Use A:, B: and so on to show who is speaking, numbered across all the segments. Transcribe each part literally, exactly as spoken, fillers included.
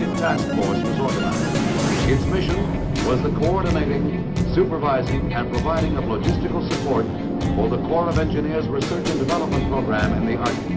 A: Executive Task Force was organized. Its mission was the coordinating, supervising, and providing of logistical support for the Corps of Engineers Research and Development Program in the Arctic.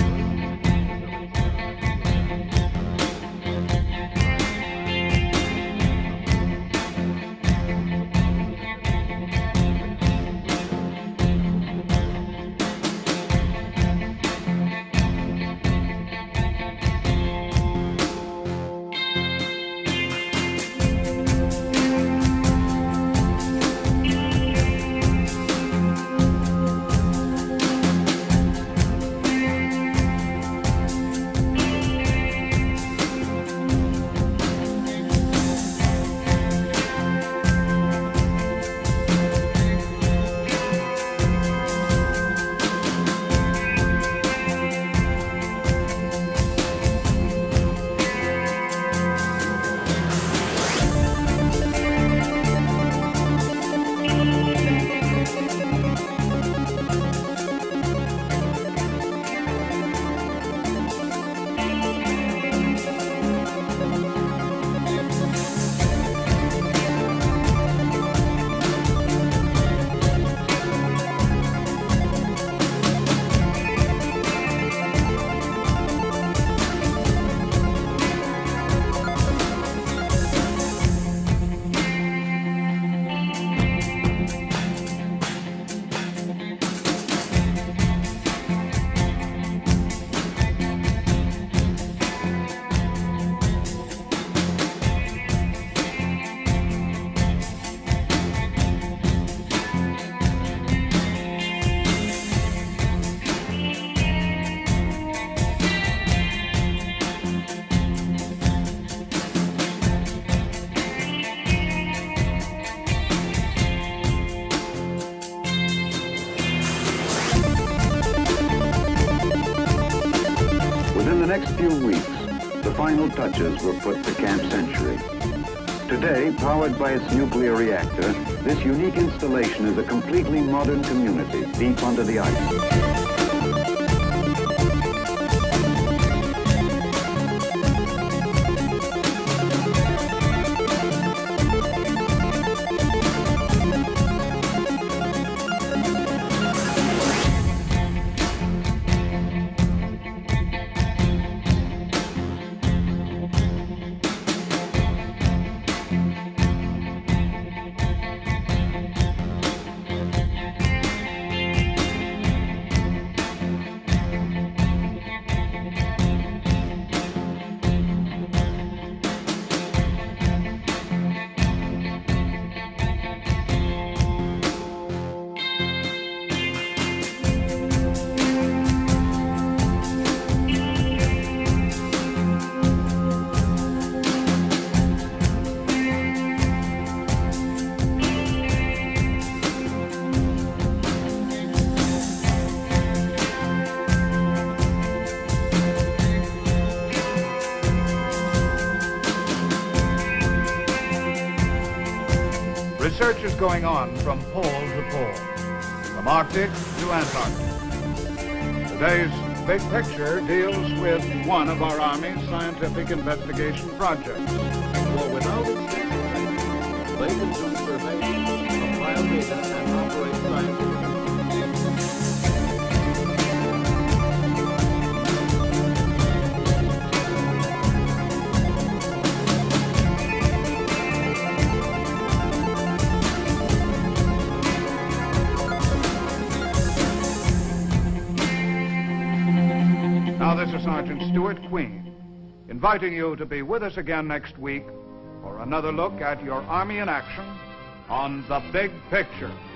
B: next few weeks, the final touches were put to Camp Century. Today, powered by its nuclear reactor, this unique installation is a completely modern community deep under the ice.
C: Research is going on from pole to pole, from Arctic to Antarctic. Today's Big Picture deals with one of our Army's scientific investigation projects.
A: For without extensive training, they can do surveys, compile data, and operate scientific.
C: Now, this is Sergeant Stuart Queen, inviting you to be with us again next week for another look at your Army in action on The Big Picture.